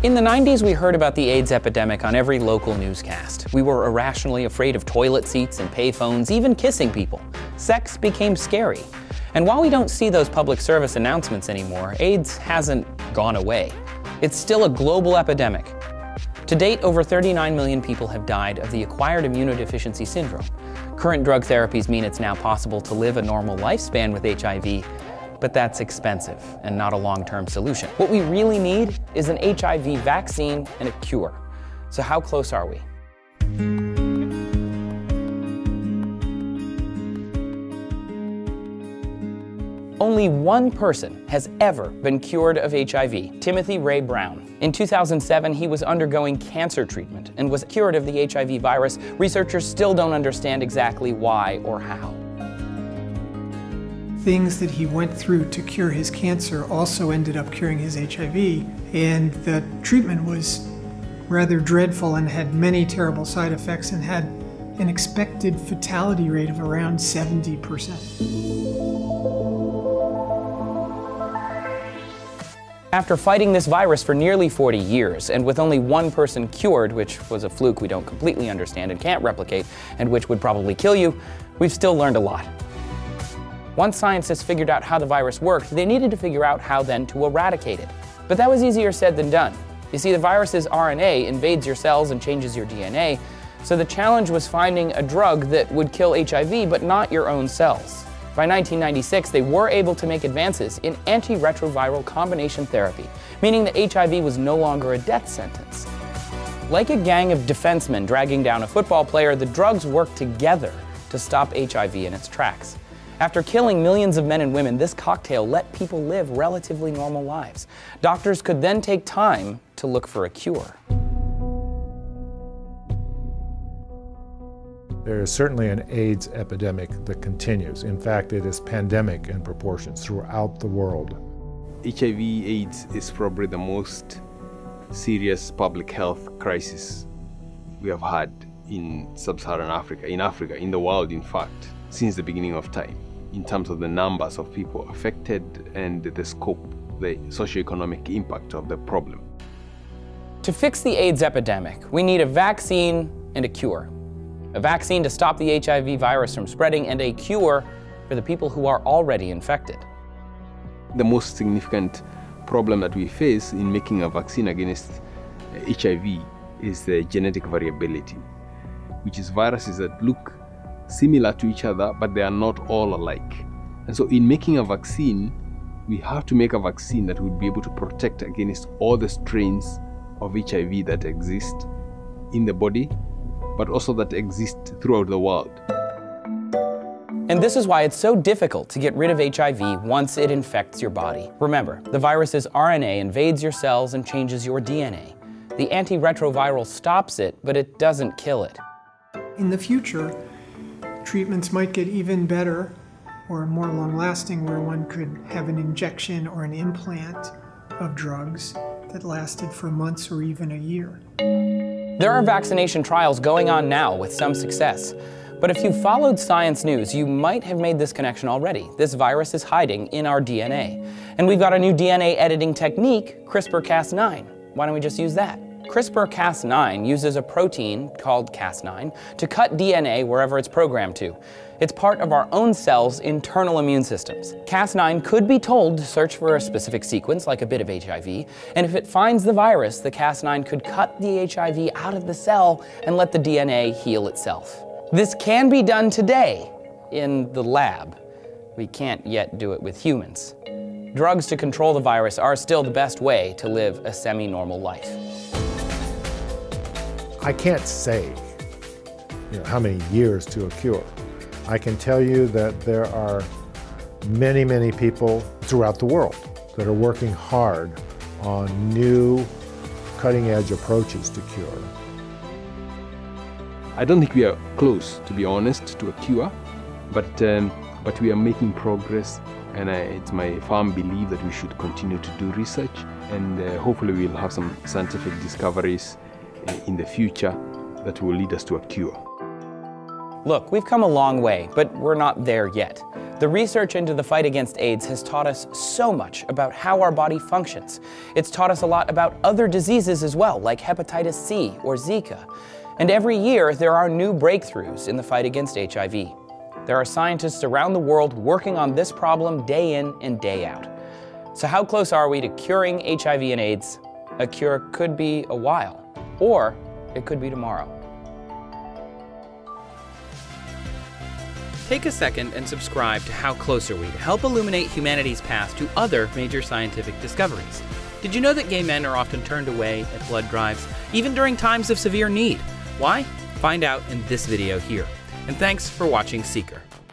In the 90s, we heard about the AIDS epidemic on every local newscast. We were irrationally afraid of toilet seats and payphones, even kissing people. Sex became scary. And while we don't see those public service announcements anymore, AIDS hasn't gone away. It's still a global epidemic. To date, over 39 million people have died of the acquired immunodeficiency syndrome. Current drug therapies mean it's now possible to live a normal lifespan with HIV, but that's expensive and not a long-term solution. What we really need is an HIV vaccine and a cure. So how close are we? Only one person has ever been cured of HIV, Timothy Ray Brown. In 2007, he was undergoing cancer treatment and was cured of the HIV virus. Researchers still don't understand exactly why or how. Things that he went through to cure his cancer also ended up curing his HIV, and the treatment was rather dreadful and had many terrible side effects and had an expected fatality rate of around 70%. After fighting this virus for nearly 40 years, and with only one person cured, which was a fluke we don't completely understand and can't replicate, and which would probably kill you, we've still learned a lot. Once scientists figured out how the virus worked, they needed to figure out how then to eradicate it. But that was easier said than done. You see, the virus's RNA invades your cells and changes your DNA, so the challenge was finding a drug that would kill HIV but not your own cells. By 1996, they were able to make advances in antiretroviral combination therapy, meaning that HIV was no longer a death sentence. Like a gang of defensemen dragging down a football player, the drugs worked together to stop HIV in its tracks. After killing millions of men and women, this cocktail let people live relatively normal lives. Doctors could then take time to look for a cure. There is certainly an AIDS epidemic that continues. In fact, it is pandemic in proportions throughout the world. HIV/AIDS is probably the most serious public health crisis we have had in sub-Saharan Africa, in the world, in fact, since the beginning of time, in terms of the numbers of people affected and the scope, the socioeconomic impact of the problem. To fix the AIDS epidemic, we need a vaccine and a cure. A vaccine to stop the HIV virus from spreading, and a cure for the people who are already infected. The most significant problem that we face in making a vaccine against HIV is the genetic variability, which is viruses that look similar to each other, but they are not all alike. And so in making a vaccine, we have to make a vaccine that would be able to protect against all the strains of HIV that exist in the body, but also that exist throughout the world. And this is why it's so difficult to get rid of HIV once it infects your body. Remember, the virus's RNA invades your cells and changes your DNA. The antiretroviral stops it, but it doesn't kill it. In the future, treatments might get even better or more long-lasting, where one could have an injection or an implant of drugs that lasted for months or even a year. There are vaccination trials going on now with some success. But if you followed science news, you might have made this connection already. This virus is hiding in our DNA. And we've got a new DNA editing technique, CRISPR-Cas9. Why don't we just use that? CRISPR-Cas9 uses a protein called Cas9 to cut DNA wherever it's programmed to. It's part of our own cells' internal immune systems. Cas9 could be told to search for a specific sequence, like a bit of HIV, and if it finds the virus, the Cas9 could cut the HIV out of the cell and let the DNA heal itself. This can be done today in the lab. We can't yet do it with humans. Drugs to control the virus are still the best way to live a semi-normal life. I can't say how many years to a cure. I can tell you that there are many, many people throughout the world that are working hard on new cutting-edge approaches to cure. I don't think we are close, to be honest, to a cure, but we are making progress, and it's my firm belief that we should continue to do research, and hopefully we'll have some scientific discoveries in the future that will lead us to a cure. Look, we've come a long way, but we're not there yet. The research into the fight against AIDS has taught us so much about how our body functions. It's taught us a lot about other diseases as well, like hepatitis C or Zika. And every year, there are new breakthroughs in the fight against HIV. There are scientists around the world working on this problem day in and day out. So how close are we to curing HIV and AIDS? A cure could be a while, or it could be tomorrow. Take a second and subscribe to How Close Are We to help illuminate humanity's path to other major scientific discoveries. Did you know that gay men are often turned away at blood drives, even during times of severe need? Why? Find out in this video here. And thanks for watching Seeker.